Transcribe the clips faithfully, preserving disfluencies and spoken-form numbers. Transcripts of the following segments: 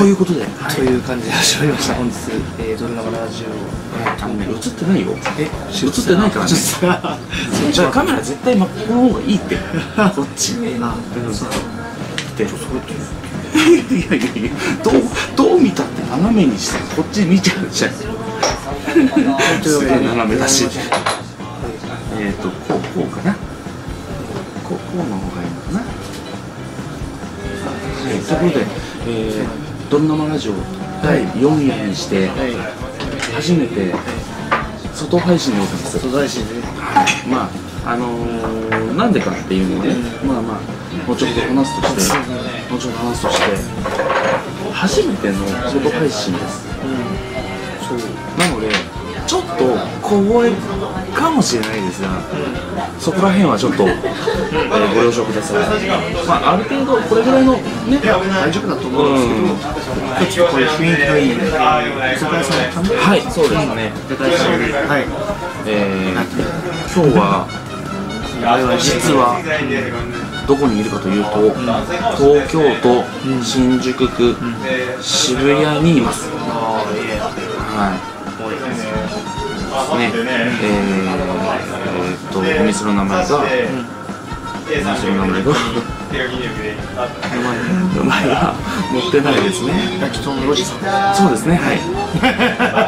ということで、 という感じで始まりました。本日、えー、ドルナマラジオ。 あのね、映ってないよ。 え、 映ってないからね。じゃあカメラ絶対真っこの方がいいって。こっちね。あ、そう。で、いやいやいや、どうどう見たって斜めにしてこっち見ちゃうじゃん。すげえ斜めだし。えっとこうこうかな。こうこうの方がいいのかな。はい。ということで、えー、ドルナマラジオだいよん夜にして初めて外配信になってます。 外配信ね。 まああのー、なんでかっていうのをね、まあまあもうちょっと話すとして、もうちょっと話すとして、初めての外配信です。そうなのでちょっと小声かもしれないですが、そこら辺はちょっと、えー、ご了承ください。まあある程度これぐらいのね大丈夫だと思うんですけど、これ雰囲気がいい居酒屋さん。 はい、そうですね。 はい。 えー、今日は実はどこにいるかというと、東京都新宿区渋谷にいます。はい。ね、えー、えー、っとお店の名前が、お店の名前が名前が載ってないですね。 焼き豚のロジさん。 そうですね、はい。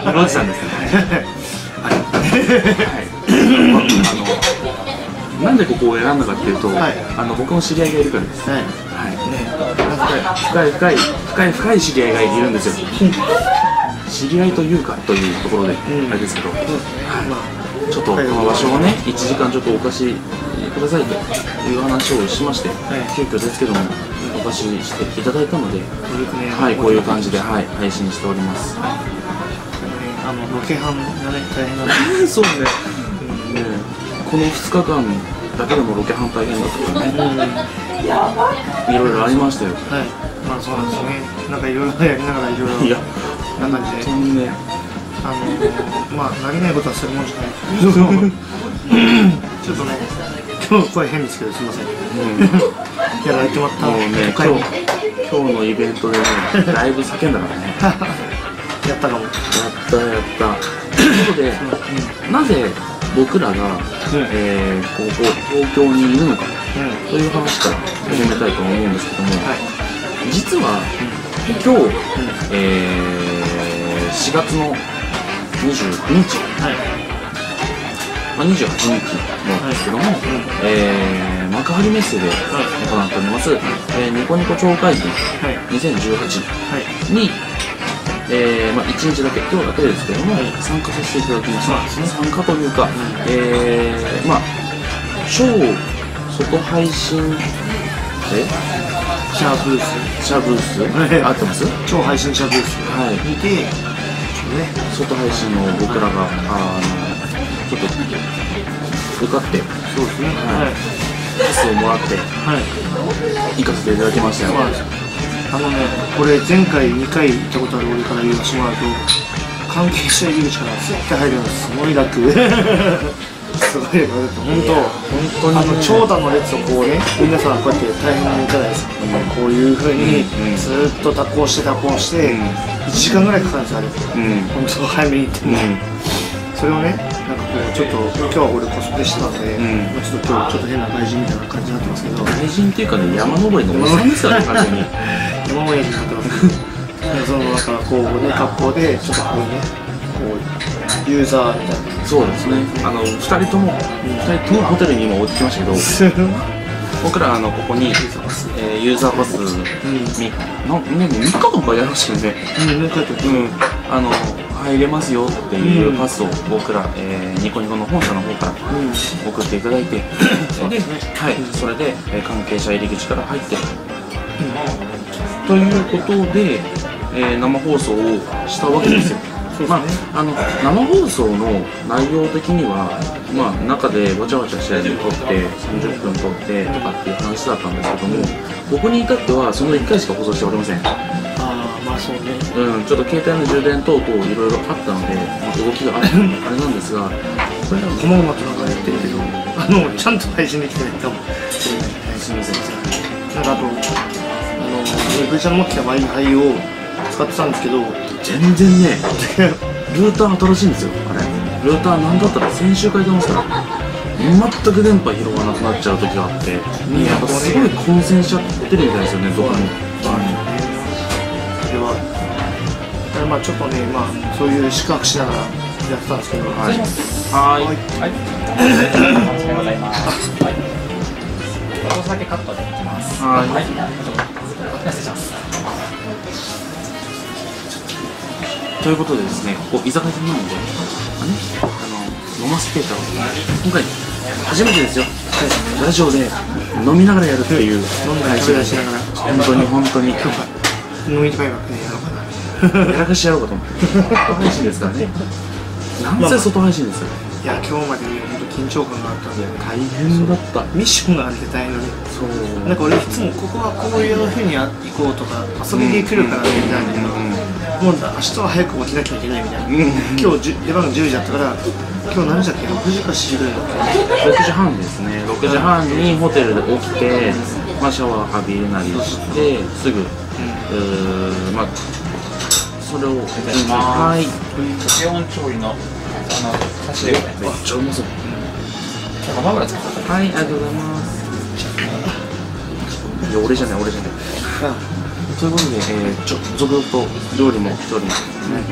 ロジさんですね。はい。あのなんでここを選んだかっていうと、あの僕の知り合いがいるからです。はい。深い深い深い深い知り合いがいるんですよ。知り合いというかというところであれですけど、ちょっとこの場所をねいちじかんちょっとお貸しくださいという話をしまして、急遽ですけどもお貸ししていただいたので、はい、こういう感じで、はい、配信しております。 あのロケハンがね大変なんでそうね、このふつかかんだけでもロケハン大変だったからね、いろいろありましたよ。 はい、まあそうなんですね。なんかいろいろやりながらいろいろな感じで、ね、あのー、まあなりないことはするもんじゃないけどちょっとね、今日声変ですけどすみません、うん、やられてもらったもうね、今日今日のイベントでねだいぶ叫んだからねやったかも、やったやったということで、うん、なぜ僕らが、うん、えー、ここ東京にいるのか、うん、という話から始めたいと思うんですけども、はい、実は、うん、今日、うん、えーしがつのにじゅうくにち、はい、まあ、にじゅうはちにちなんですけども、はい、えー、幕張メッセで行っております、はい、えー、ニコニコ超会議にせんじゅうはちに、えーまあ、いちにちだけ、今日だけですけども、はい、参加させていただきました。参加というか、うん、えー、まあ超外配信えシャーブース、 シャーブース、合ってます？ 超配信シャーブース、はい、見て、 ね、外配信の僕らがあのちょっと受かって、そうですね、はい、パスをもらって、はい、行かせていただきましたよ。 あのね、これ前回にかい行ったことある俺から言わせてもらうと、関係者入り口からスッて入るのすごい楽。すごいよ、本当、本当に、あの長蛇の列をこうね、皆さんこうやって大変にいただいて、こういうふうにずっと蛇行して蛇行して、いちじかんぐらいかかるんですよ、あれ。本当、早めに行っても。それをね、なんかこう、ちょっと、今日は俺コスプレしてたんで、ちょっと今日、ちょっと変な外人みたいな感じになってますけど。 外人っていうかね、山登りのおじさんですからね、完全に。 山登りになってます。その、だからこうね、格好で、ちょっとこうね、こう、ユーザーみたいな。 そうですね。あのふたりともふたりともホテルに今置いてきましたけど、僕らあのここに、えー、ユーザーパスみなねみっかかんかやりましたよね。うん、あの入れますよっていうパスを僕ら、えー、ニコニコの本社の方から送っていただいて、で、はい、それで、えー、関係者入り口から入って、ということで、えー、生放送をしたわけですよ。まあ、あの生放送の内容的には、まあ、中でわちゃわちゃしたやつを撮ってさんじゅっぷん撮ってとかっていう話だったんですけども、僕に至ってはそのいっかいしか放送しておりません。ああ、まあそうね、 うん、ちょっと携帯の充電等々いろいろあったので、まあ、動きがあったあれなんですが、 これなんかこまごまとなんかやってるけど、あのちゃんと配信できてないかもしれない。 すみません。 なんかあと、あの、ブイちゃんの持ってきた Wi-Fi を使ってたんですけど、 全然ねルーター新しいんですよ。あれルーターなんだったら先週書いてますから、全く電波拾わなくなっちゃう時があって、やっぱすごい混戦しちゃってるみたいですよね、どこに。 ではまあちょっとね、まあそういう宿泊しながらやってたんですけど、はいはいはい、ありがとうございます。はい、少しだけカットでいきます。はい、はい、失礼します。 ということでですね、ここ居酒屋さんなので、あね、あの飲ませていただきます。今回初めてですよ、ラジオで飲みながらやるっていう、 飲んだり食べたりしながら、 本当に本当に今日は飲み会枠でやろうかな、 やらかしやろうかと思って、外配信ですからね、なんせ外配信ですよ。 いや、今日までね、本当緊張感があったんで、 大変だった。 ミッションがあって大変なのに、そう、なんか俺いつもここはこういうふうに行こうとか、遊びに来るからねみたいな、もうだ、明日は早く起きなきゃいけないみたいな、今日出番がじゅうじだったから、今日何時だっけ、ろくじかしちじぐらいだった。 ろくじはんですね。ろくじはんにホテルで起きて、まあシャワー浴びるなりしてすぐ、うーまあそれをはい、 低温調理のあの刺しでございます。 めっちゃうまそう。 ごま油使ってます。 はい、ありがとうございます。いや、俺じゃない俺じゃない。ということで、えー、ちょ続々と料理も来ております。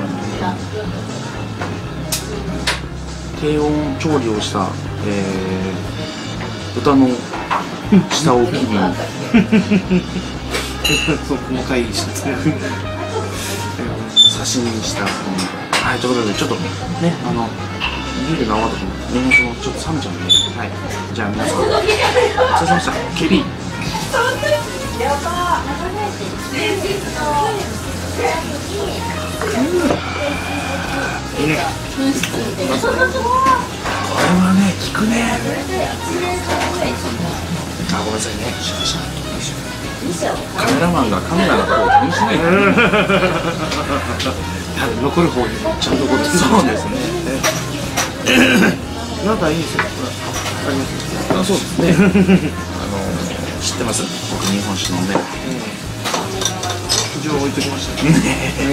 低温調理をした、えー、豚の下を切りそう、細かいしつね、 刺身にした、はい、ということでちょっとね、あのビールの泡とかも日本酒もちょっと冷めちゃうんで、はい、じゃあ皆さんお疲れ様でした。ケビーいいね。これはね、効くね。あ、ごめんなさいね。カメラマンがカメラのことを気にしないで。 残る方にちゃんとこっち。 そうですね。 なんかいいですよ。あります。 あ、そうですね。あの知ってます。僕日本酒飲んで。 一応置いときました。はい。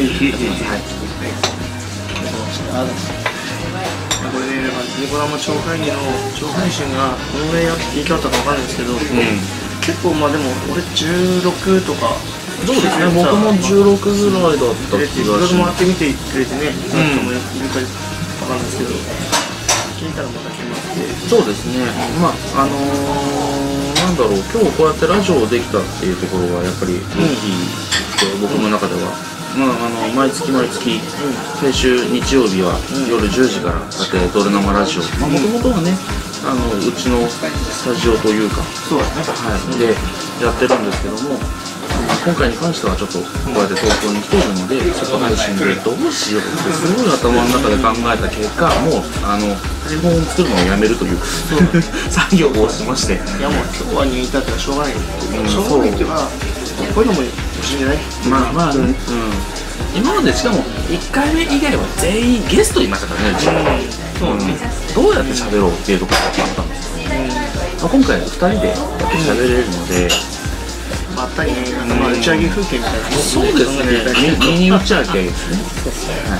これね、ニコ生超会議の超配信がどのぐらい言い方かわかんないですけど、結構まあでも俺じゅうろくとか。 そうですね。僕もじゅうろくぐらいだった気がします。 回ってみてくれてね、人もいるかわかんないですけど、聞いたらまた来ますね。 そうですね。まああのなんだろう、今日こうやってラジオできたっていうところはやっぱり大きいって僕の中では。まあ、あの毎月毎月、先週日曜日は夜じゅうじからやってドル生ラジオ、まあもともとはね、あのうちのスタジオというか、 そうだね、 はい、でやってるんですけども、今回に関してはちょっとこうやって東京に来ているので、外配信でどうしようってすごい頭の中で考えた結果、もうあの台本を作るのをやめるという作業をしまして、 いやもう今日はに至ってはしょうがない、しょうがないっていうか、こういうのも欲しいんじゃない？ まあまあ、うん、今までしかもいっかいめ以外は全員ゲストいましたからね、うちは。そうね、どうやって喋ろうっていうところがあったんですよ、まあ、今回ふたりでやって喋れるので、 まったりね、まあ打ち上げ風景みたいな、 そうですね、ミニ打ち上げですね。はい、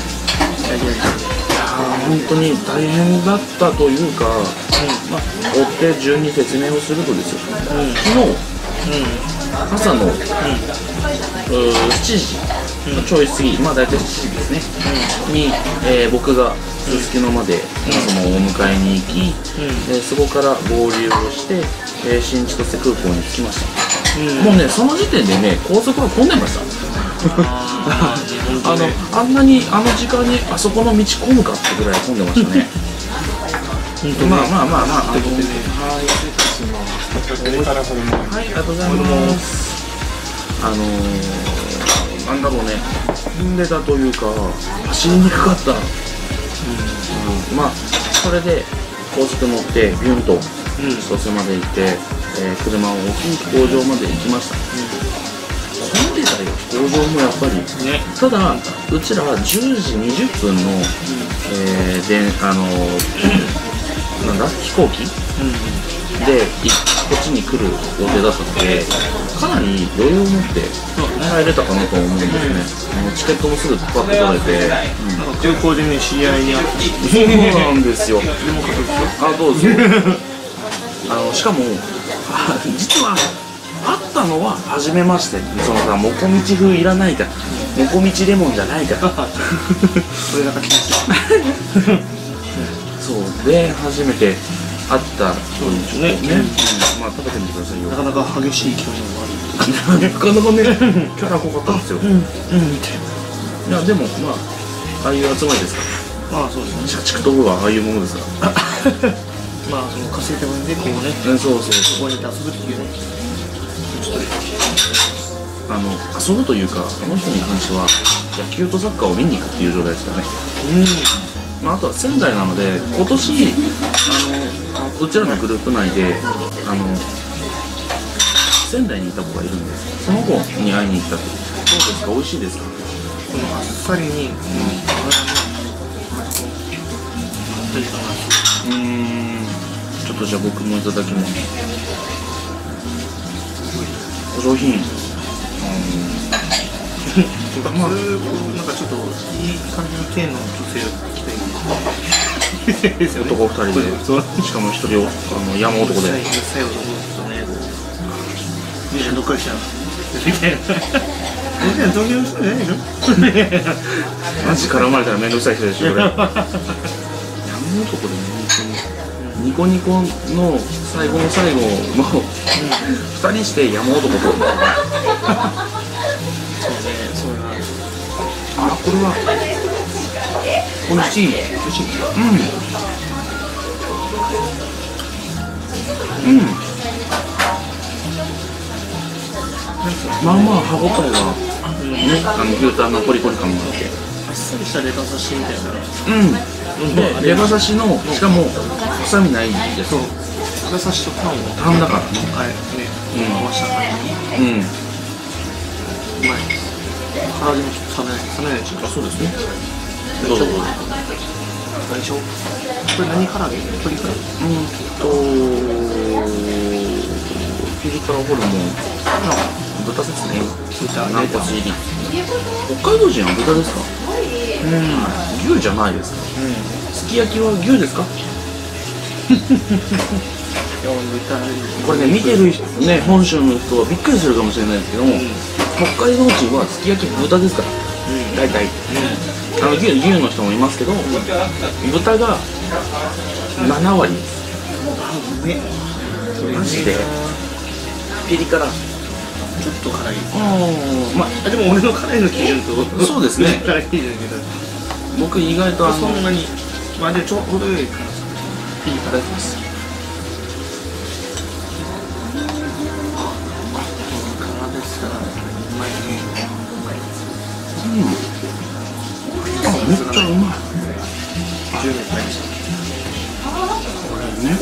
本当に大変だったというか、まあ追って順に説明をするとですよ、昨日朝のしちじちょい過ぎ、まあ大体しちじですね、に僕がすすきのまでそのお迎えに行き、そこから合流をして新千歳空港に着きました。もうね、その時点でね、高速は混んでました。あのあんなにあの時間にあそこの道混むかってぐらい混んでましたね。まあまあまあまあ、ということでね、はい、はい、ありがとうございます。あのー、なんだろうね、混んでたというか、走りにくかった。うん、まあ、それで高速乗って、ビュンと千歳まで行って、えー、車を置き、飛行場まで行きました。混んでたよ、飛行場もやっぱり。ね、ただ、うちらじゅうじにじゅっぷんの、えー、で、あのー、なんだ飛行機、うん、でこっちに来る予定だったので、 かなり余裕を持って入れたかなと思うんですね。あのチケットもすぐパッと取れて、 なんか空港でね知り合いに会ったし。 そうなんですよ。でもあどうぞ。あのしかも実は会ったのは初めまして。そのさもこみち風いらないから、もこみちレモンじゃないから。 それだけ気にしてそうで初めて会ったそうですね。 まあ食べてみてくださいよ。 なかなか激しい表情もある。 なかなかねキャラ濃かったんですよ。 うんうんみたいな。 いやでもまあああいう集まりですかまあそうですね。 ら。社畜とはああいうものですから。 まあその稼いだ分でこうね、 そうそうそう。 ここに出すっていうね。ちょっとあの遊ぶというか、この人に関しては野球とサッカーを見に行くっていう状態ですからね。 うん。 まあ、あとは仙台なので今年あのうちらのグループ内であの仙台にいた子がいるんで、その子に会いに行ったと。どうですか、美味しいですか。 このあっさりに、うん、 うーんちょっとじゃあ僕もいただきます。お上品。 まあ、なんかちょっといい感じの体の女性が来たいですよね。 男ふたりで、しかも一人をあの山男で。 最後のことね、兄ちゃんどっから来たのみたいな。兄ちゃん東京の人じゃないの？ マジ絡まれたら面倒くさい人でしょこれ。山男でね、ニコニコの最後の最後の二人して山男と。あ、これは美味しい。美味しい。うん。うん。まあまあ歯ごたえがね、あの牛タンのコリコリ感もあって。 あっさりしたレバ刺しみたいな。 うん。で、レバ刺しのしかも臭みないです。 そう。レバ刺しとタンをタンだからね。 はいね。合わせた感じ。うん。 うまいです。唐揚げもちょっと冷めない冷めないでしょ。 あ、そうですね。どうぞどうぞ。 大丈夫。これ何唐揚げ？鶏唐揚げ？ うんとピリ辛ホルモン。豚ですね。 豚軟骨入り。北海道人は豚ですか？うん。牛じゃないですか？うん。すき焼きは牛ですか？これね、見てる人ね、本州の人はびっくりするかもしれないですけども、北海道人はすき焼き豚ですから、大体。あの牛、牛の人もいますけど、豚がななわりです。マジでピリ辛。 ちょっと辛い。 あまあ、でも俺の辛いの基準とそうですね。 辛い基準だけど、 僕意外とあのそんなにまあでちょうどよい辛さ。 ピリ辛です。うん、あ、めっちゃうまい。 じゅうねん買いました。 これね、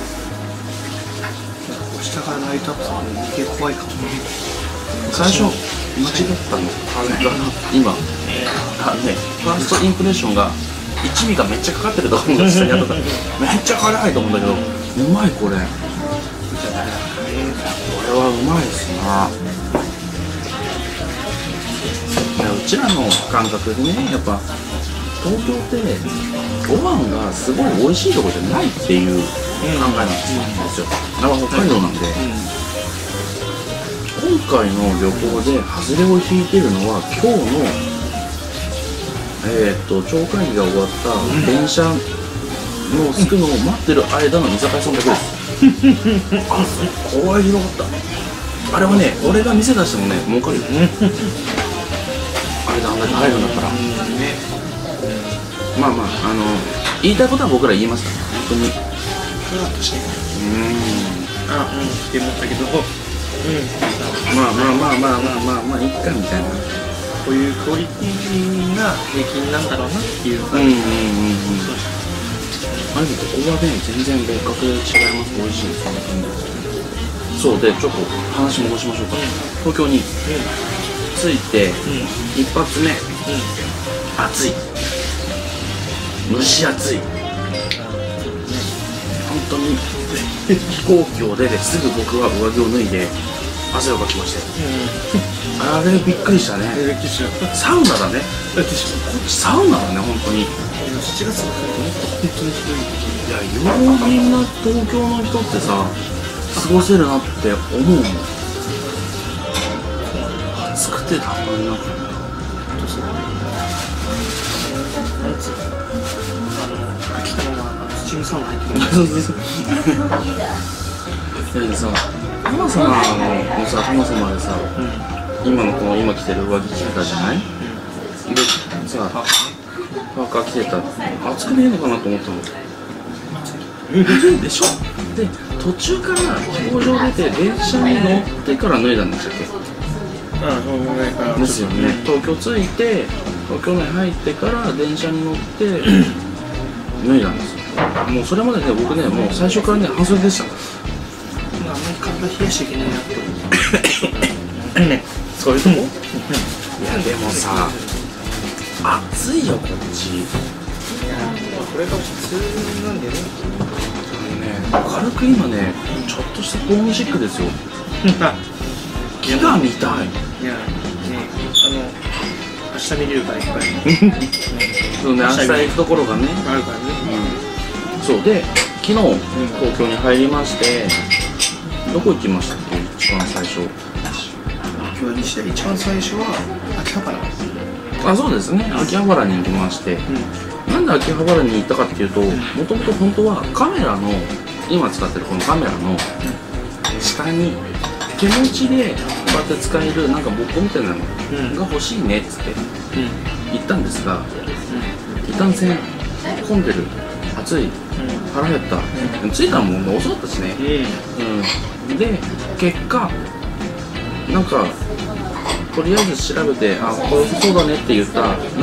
うん、下からライトアップされるの余計怖いかも。 最初間違ったのあれが今、あね、ファーストインプレッションが一味がめっちゃかかってると思うんですよ。めっちゃ辛いと思うんだけど、うまいこれ。これはうまいですな。うちらの感覚でね、やっぱ東京ってご飯がすごい美味しいところじゃないっていう考えなんですよ。だから北海道なんで、今回の旅行で外れを引いてるのは今日のえー、っと町会議が終わった電車の着くのを待ってる間の居酒屋さんだけです。あ、これはひどかった。あれはね、俺が店出してもね儲かるよ。あれであんだけ入るんだったら、まあまあ、あの言いたいことは僕ら言いました。本当にふわっとしてうんあ、うんって思ったけど、うんまあまあまあまあまあまあまあいっかみたいな、 こういうクオリティが平均なんだろうなっていう感じ。 うんうんうんうん。あれもここはね全然別格で違います。美味しいです。そうでちょっと話戻しましょうか。東京に着いて一発目、暑い、蒸し暑い、本当に飛行機を出てすぐ僕は上着を脱いで汗をかきまして、あれびっくりしたね。サウナだね。こっちサウナだね、本当に。 しちがつとかからもっと本当に広い。 いや、ようみんな東京の人ってさ過ごせるなって思うもん。暑くてたまんなくて、 なんつうの、あの秋田のスチームサウナ入ってる。 だけどさ、浜様のさ、浜様でさ、今のこの今着てる上着着てたじゃない？でさ、パーカー着てた。暑くねえのかなと思ったの。でしょ？で、途中から飛行場出て電車に乗ってから脱いだんでしたっけ？ですよね。東京着いて、東京内入ってから電車に乗って脱いだんですよ。もうそれまでね、僕ね、もう最初からね、半袖でした。 あんまり体冷やしちゃいけないなって思う。 そういうとこ？いやでもさ、暑いよこっち。 これが普通なんだよね。 軽く今ね、ちょっとしたホームシックですよ。木が見たい。 いや、ね、あの明日見れるからいっぱい。 そうね、明日行くところがね。 あるからね。 そうで、昨日東京に入りまして、どこ行きましたっけ？一番最初。 今日西で一番最初は秋葉原。 あ、そうですね。秋葉原に行きまして、なんで秋葉原に行ったかっていうと、もともと本当はカメラの今使ってるこのカメラの下に手持ちでこうやって使えるなんかボッコみたいなのが欲しいねっつって行ったんですが、いかんせん混んでる、暑い、腹減った、着いたのも遅かったしね。うんで結果なんかとりあえず調べて、あ、これそうだねって言ったなんか、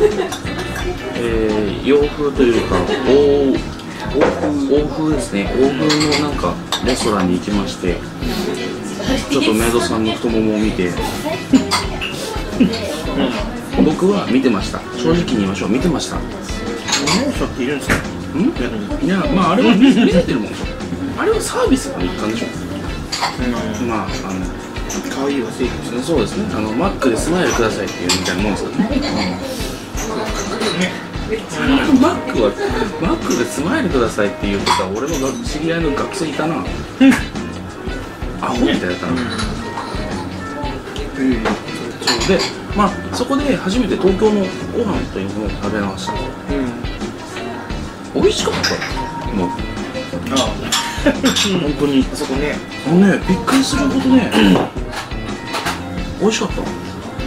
えー、洋風というか欧欧風ですね、欧風のなんかレストランに行きまして、ちょっとメイドさんの太ももを見て僕は見てました。正直に言いましょう、見てました。 見ない人っているんですか？ ん？いや、まああれは見せてるもんでしょ。あれはサービスの一環でしょ。まああの可愛いは正義ですね。 そうですね。あのマックでスマイルくださいっていうみたいなもんですからね。マックはマックでスマイルくださいっていうことは俺の知り合いの学生いたな。アホみたいだったな。そうで、まあそこで初めて東京のご飯というものを食べました。うん。美味しかった。もう。ああ。本当に。 そこね。 あのね、びっくりするほどね。美味しかった。そう、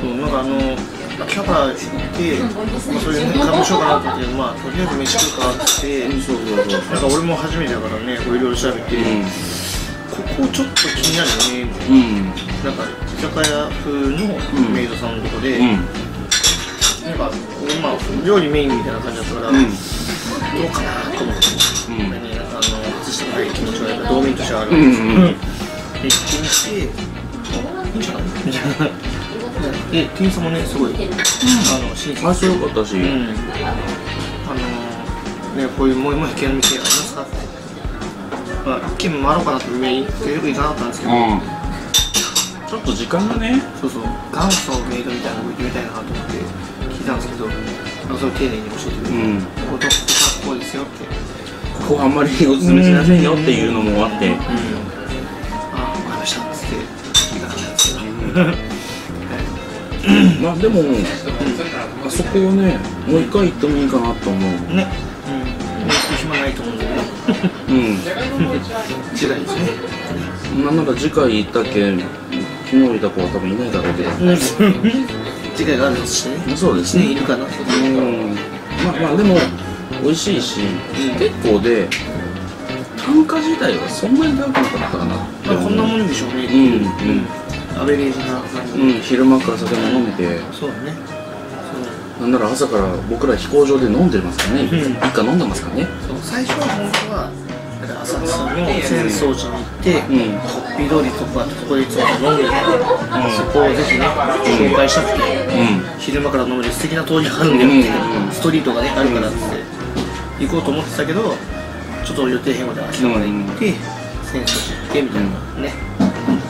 なんかあの秋葉原行って、まあ、そういうね、買い物しようかなと思って、まあとりあえず飯食うかって、そうそうそう。なんか俺も初めてだからね、こういろいろ調べて、うん、ここちょっと気になるよね。うん。なんか居酒屋風のメイドさんのとこで、うん、なんかまあ料理メインみたいな感じだったから、うん、どうかなと思って、うん、ね、あの外したくない気持ちがやっぱ道民としてはあるんですけど、行ってみて、いいんじゃないみたいな。で、店員さんもね、すごい、うん、あの親切、 あ、そうよかったし、うん、 あのね、こういうもうもう系の店ありますかって、まあ、一軒回ろうかなって目いってよく行かなかったんですけど、うん、 ちょっと時間がね、 そうそう、元祖メイドみたいなのを言ってみたいなと思って聞いたんですけど、あのそれを丁寧に教えてくれて、うん、こことこここうですよって、 ここあんまりおすすめしませんよっていうのもあって、うん、あ、 わかりましたっつって行かなかったんですけど。 まあでも、うん、あそこをね、もう一回行ってもいいかなと思う。 ね、うん、暇ないと思うんだけど。うん。次回ですね。 なんなら次回行ったっけ、昨日いた子は多分いないだろうけど。 次回があるんですしね。 そうですね。 いるかな。うん。 まあまあでも美味しいし、うん、結構で単価自体はそんなに高くなかったかな。 まあこんなもんでしょうね。うんうん。アベレージな感じ、うん、 昼間から酒も飲めて、 そうだね、 そうなんなら朝から僕ら飛行場で飲んでますからね、うん、一家飲んでますからね。 そう、最初は本当は浅草の浅草寺に行って、うん、ホッピー通りとかここでいつも飲んでるから、うん、そこをぜひね紹介したくて、うん、昼間から飲める素敵な通りがあるんだよって、うん、ストリートがねあるからって行こうと思ってたけど、ちょっと予定変更で秋葉原行って、浅草寺行ってみたいなね。 そう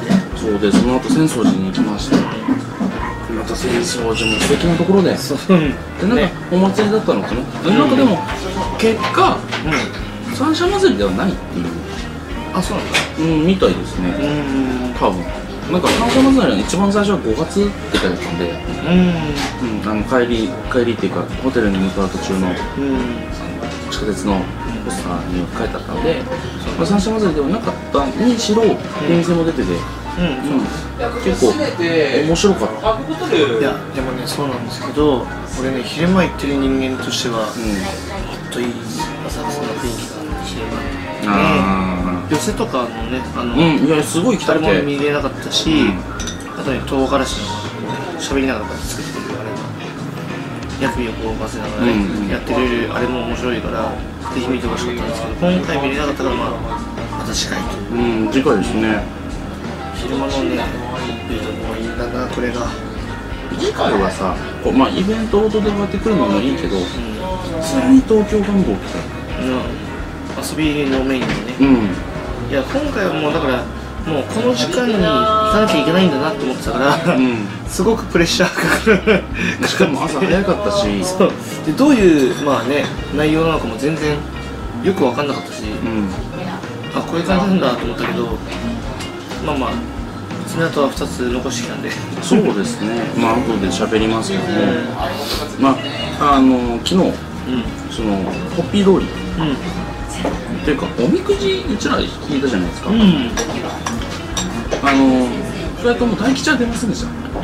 そうで、その後浅草寺に行きまして、また浅草寺も素敵なところで、でなんかお祭りだったのかな、でなんかでも結果三社祭りではないっていう、 あ、そうなんだ。 うんみたいですね。多分なんか三社祭りの一番最初はごがつって書いてあったんで、うん、あの帰り帰りっていうかホテルに向かう途中の地下鉄のポスターに書いてあったので、まあ、三社祭りではなかったにしろ電線も出てて、結構面白かった。 いやでもね、そうなんですけど、俺ね昼間行ってる人間としては、もっといい浅草の雰囲気が昼間寄せとかのね、あの、 いやすごい来たって誰も見れなかったし、あとね唐辛子の喋りながら作ってるあれが薬味をこう混ぜながらねやってくれるあれも面白いから、ぜひ見てほしかったんですけど、今回見れなかったから、まあまた次回と。 うん次回ですね。 昼間のねいいとこいいんだな、これが。 次回はさ、こうまあイベントごとでこうやって来るのもいいけど、さらに東京観光来たい。 遊びのメインでね。 うん。 いや今回はもうだからもうこの時間に行かなきゃいけないんだなって思ってたから、うん、すごくプレッシャーかかる。 しかも朝早かったし、 そうでどういうまあね内容なのかも全然よく分かんなかったし、うん、あこういう感じなんだと思ったけど、まあまあ爪痕はふたつ残してきたんで。 そうですね。まあ後で喋りますけども、うん、まああの昨日、うん、そのホッピー通り。うんというかおみくじうちら引いたじゃないですか、うん、あのふたりとも大吉は出ませんでした、うん、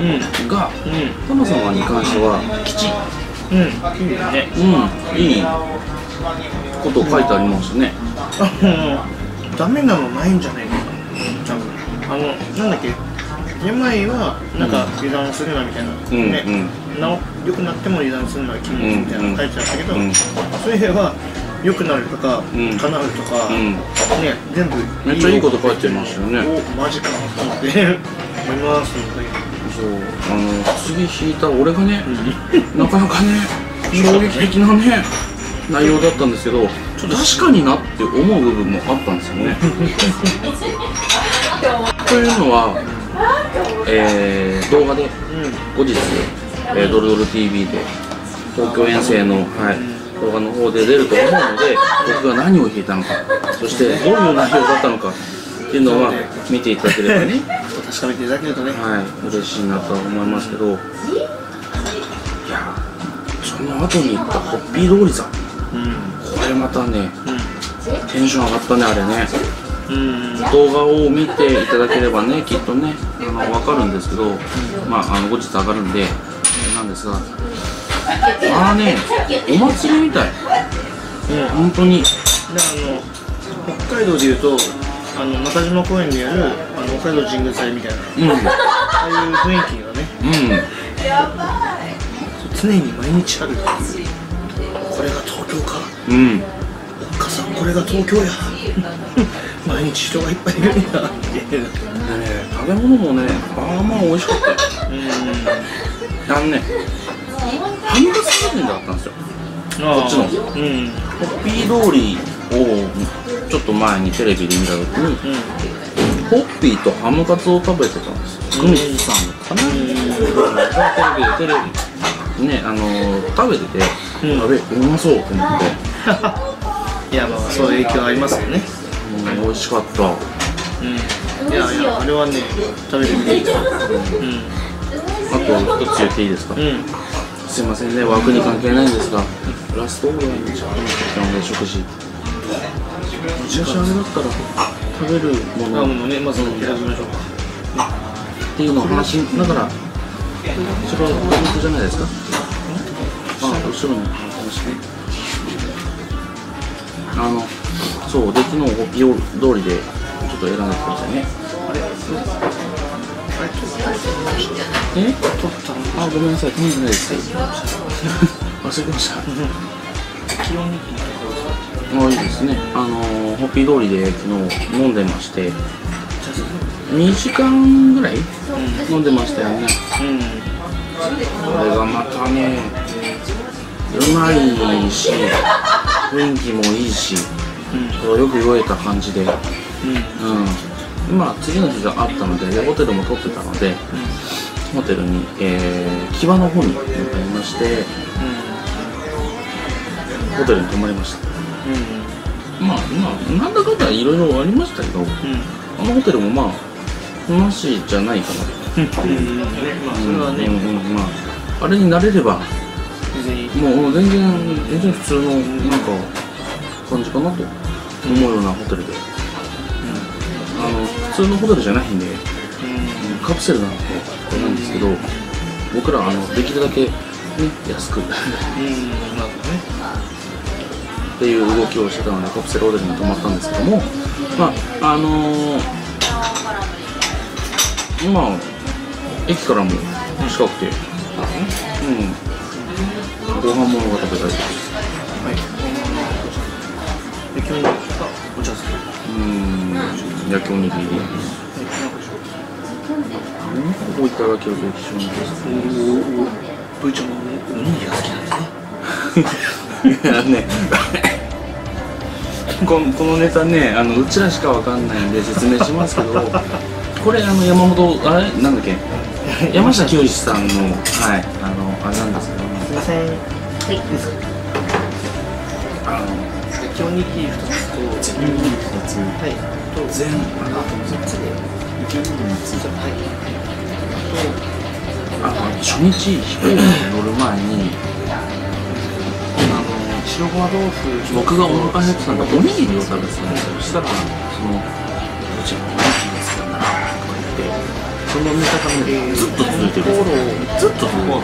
が、うん、タマ様に関しては吉、うん、いいね、うん、いいことを書いてありましたね。 ダメなのないんじゃないかな、多分あのなんだっけ、病はなんか油断するなみたいな、うんね、うん、な良くなっても油断するな禁物みたいなの書いてあったけど、うんうん、それは良くなるとか、うん、叶うとか、うん、ね、全部めっちゃいいこと書いてましたよね。 お、マジかと思って思います。 そう、あの次引いた俺がね、うん、なかなかね衝撃的なね内容だったんですけど、確かになって思う部分もあったんですよね。というのは、えー、動画で後日、えー、ドルドル ティーブイ で東京遠征の、はい、動画の方で出ると思うので、僕が何を引いたのか、そしてどういう内容だったのかっていうのは見ていただければね、 確かめていただけるとね、 はい、嬉しいなとは思いますけど、いやその後に行ったホッピー通りさん、うん、これまたね、うん、テンション上がったね、あれね。うん、動画を見ていただければね、きっとね、あの分かるんですけど、うん、まあ、あの後日上がるんでなんですが、ああね、お祭りみたい、うん、本当に。であの北海道でいうとあの中島公園にあるあの北海道神宮祭みたいな、うん、ああいう雰囲気がね、うん、常に毎日あるっていう、これが東京か、うん、おっかさんこれが東京や毎日人がいっぱいいるんやってでね、 食べ物もね、まあまあ美味しかったよ。うん、あのねハムカツラーメンだったんですよ、こっちの、うん、ホッピー通りをちょっと前にテレビで見た時に、うん、ホッピーとハムカツを食べてたんですよ、グミさんかな、うん、テレビでテレビね、あのー、食べてて、うん、食べうまそうと思っていやまあそういう影響ありますよね、 うん、美味しかった、うん、 いやいやあれはね食べてみていいですか、うん、 あと一つ言っていいですか、うん、すいませんね、枠に関係ないんですが、ラストオーダーに時間がので食事。昔あれだったら食べるものものね、まず選びましょうか。 っていうのを話しながら、それはポイントじゃないですか。あ、後ろに話ね。あの、そう、で昨日ホッピー通りでちょっと選んでくださいね。あれ？え？取ったの？あ、ごめんなさい、取ってないです。忘れてました。 気温にあ、いいですね。あのー、ホッピー通りで昨日飲んでまして、にじかんぐらい飲んでましたよね。うん。これがまたね、うまいし、雰囲気もいいし、うん、よく酔えた感じで、うん。うんまあ次の日があったので、でホテルも取ってたので、ホテルに、えー、木場の方に向かいまして、うん、ホテルに泊まりました。うん、まあまあなんだかんだいろいろありましたけど、うん、あのホテルもまあなしじゃないかな。うん、まあそれはね、うんうん、まああれに慣れればもう全然全然普通のなんか感じかなと思うようなホテルで、うん、あの普通のホテルじゃないんで、うん、カプセルなんでなんですけど、僕らあのできるだけ、ね、安く、うん、なるほどねっていう動きをしてたのでカプセルホテルに泊まったんですけども、まああのー、まあ駅からも近くて、うん、ご飯ものが食べたいです。はい。焼きおにぎりかお茶漬け。うん、焼きおにぎり。ここいただけると非常にいいです。おお、ブイちゃんもおにぎりが好きなんですね。いやね、このこのネタね、あのうちらしかわかんないんで説明しますけど、これあの山本あれなんだっけ？山下清さんの、はい、あの、あれなんですけど、 すみません。はい、ですか。あの、焼きおにぎりふたつと、全おにぎりふたつ。はい。と、全、あとみっつで、焼きおにぎりみっつ。はい。 あと、あの、初日、飛行機に乗る前に、あの、 白ごま豆腐、 僕がお腹減ってたんで、おにぎりを食べてたんですよ。そしたら、その、うちのおにぎりが好きなんだな、とか言って、そのネタがね、ずっと続いてるんですよ。ずっと続いてる。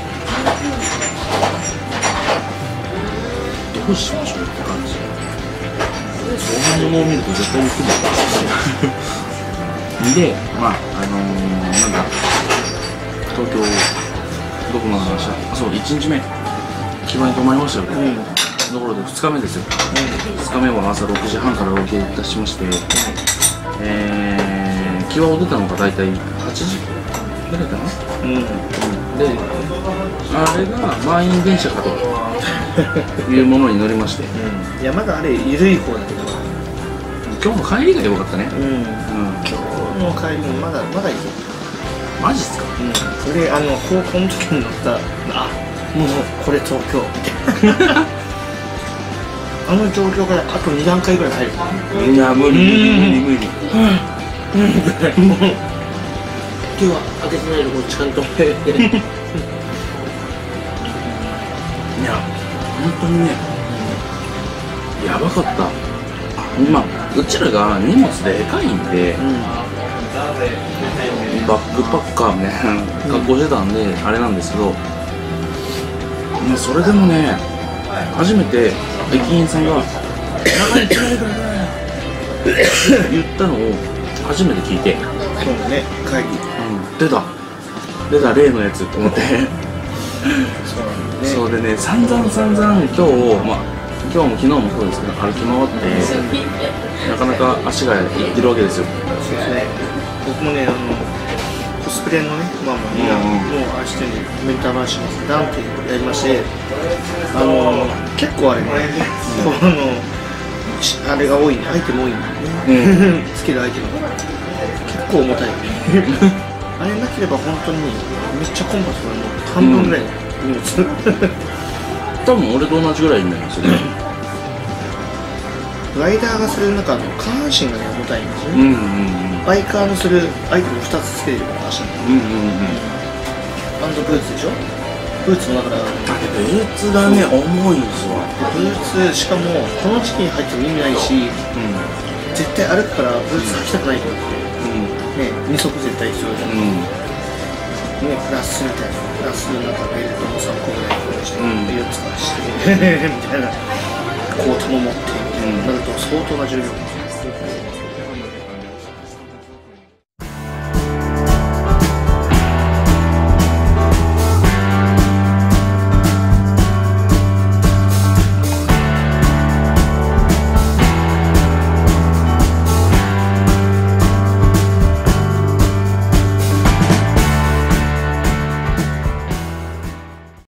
どうしましょうって感じ。そんなものを見ると絶対に来るんで、まあ、あのー、なんだ、東京、どこの話だ、あ、そう、いちにちめ、木場に泊まりましたよね。うん、ところでふつかめですよ。うん、ふつかめは朝ろくじはんからロケいたしまして、えー、木場を出たのが大体はちじぐらいかな。うん、うん、で、あれが満員電車かというものに乗りまして、 うん、いやまだあれ緩い方だけど、 今日の帰りが良かったね。うん、うん、 今日の帰りもまだまだいい。 マジっすか。 うん、それあの高校の時に乗ったあもうこれ東京みたいなあの状況からあとにだんかいぐらい入る。 いや無理無理無理無理。 もう手は開けてないとこちゃんといや本当にね、やばかった。まあうちらが荷物でかいんで、うん、バックパッカーみたいな格好してたんで、うん、あれなんですけど、それでもね初めて駅員さんが「中に詰めてくれ!」言ったのを初めて聞いて、 そうね、会議、 うん、出た出た例のやつと思ってそうでね、散々散々今日、まあ今日も昨日もそうですけど歩き回ってなかなか足がいってるわけですよ。 そうですね、僕もね、あのコスプレのね、まあまあみんなもう明日にメンターマンションダンってやりまして、あの結構あれね、このあれが多い、アイテム多いんだよね、つけるアイテムが結構重たいあれなければ本当にめっちゃコンパクトなの、半分ぐらい荷物多分俺と同じぐらいになりますよね。 ライダーがする中の下半身がね重たいんですよね。バイカーのするアイテムふたつつけてるから足に。バンドブーツでしょ。ブーツもだから。 ブーツがね重いんですわ。 ブーツしかもこの時期に入っても意味ないし、うん、絶対歩くからブーツ履きたくないと思って、うん、ねに足絶対必要じゃん。うんね、プラスみたいな、プラスなんかベルトもさんこぐらいこうして、うん、よっつかしてみたいなコートも持って、うん、なると相当な重量。